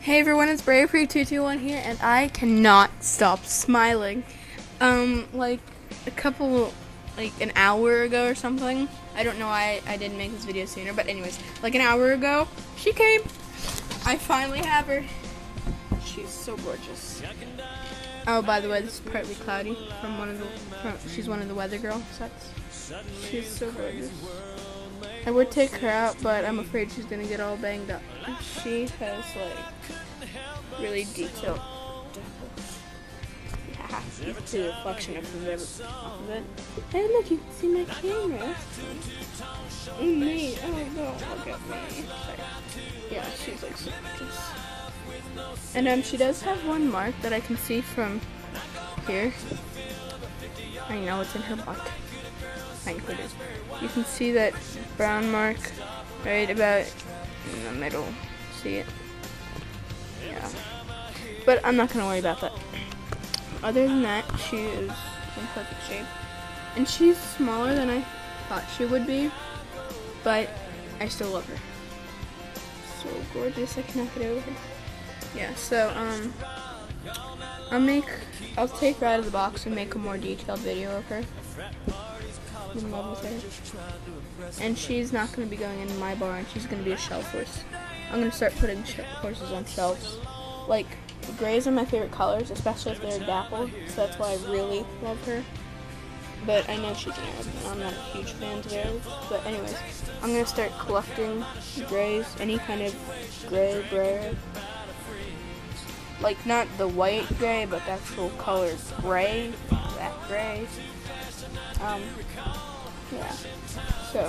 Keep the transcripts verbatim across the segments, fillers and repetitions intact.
Hey everyone, it's Brave Free two two one here, and I cannot stop smiling. Um, like a couple, like an hour ago or something. I don't know why I didn't make this video sooner, but anyways, like an hour ago, she came. I finally have her. She's so gorgeous. Oh, by the way, this is partly cloudy from one of the. From, she's one of the weather girl sets. She's so gorgeous. I would take her out, but I'm afraid she's gonna get all banged up. She has like really detailed dimples. Yeah, you can see the reflection of the off of it. Hey, look, you can see my camera. Oh, me. Oh, no, look at me. Sorry. Yeah, she's like so gorgeous. And um, she does have one mark that I can see from here. I know it's in her butt. You can see that brown mark right about in the middle. See it? Yeah. But I'm not going to worry about that. Other than that, she is in perfect shape. And she's smaller than I thought she would be, but I still love her. So gorgeous, I cannot get over her. Yeah, so, um, I'll make, I'll take her out of the box and make a more detailed video of her. In love with her. And she's not going to be going in my barn. She's going to be a shelf horse. I'm going to start putting sh horses on shelves. Like, grays are my favorite colors, especially if they're dappled, so that's why I really love her. But I know she's an Arab, and I'm not a huge fan of Arabs. But anyways, I'm going to start collecting grays, any kind of gray gray. Like, not the white gray, but the actual color gray. That gray. Um, yeah, so,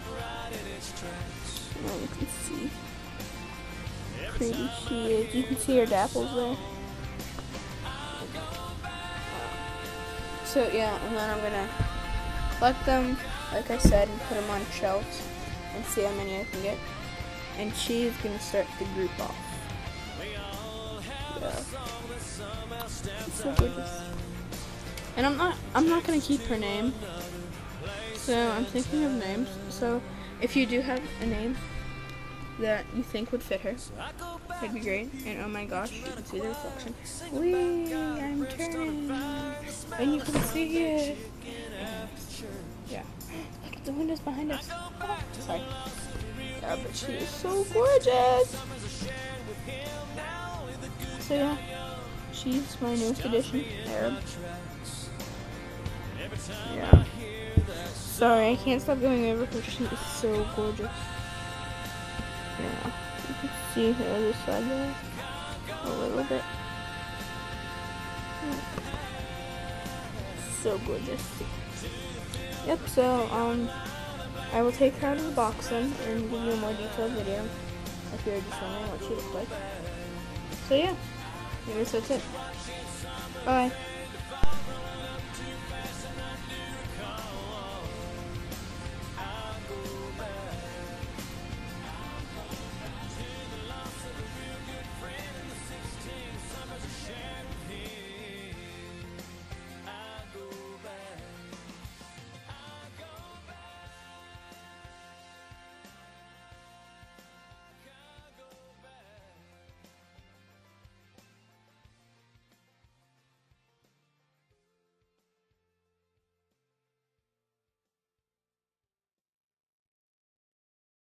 now you can see how pretty she is. You can see her dapples there. So, yeah, and then I'm gonna collect them, like I said, and put them on shelves and see how many I can get. And she's gonna start the group off. Yeah. It's so gorgeous. And I'm not I'm not gonna keep her name. So I'm thinking of names. So if you do have a name that you think would fit her, that'd be great. And oh my gosh, you can see the reflection. Whee! I'm turning, and you can see it. And, yeah. Look at the windows behind us. Oh, sorry. Yeah, but she is so gorgeous. So yeah, she's my newest addition, Arab. Yeah. Sorry, I can't stop going over her. She is so gorgeous. Yeah. You can see her other side there a little bit. So gorgeous. Yep, so um I will take her out of the box then and give you a more detailed video if you're just wondering what she looks like. So yeah. I guess that's it. Bye.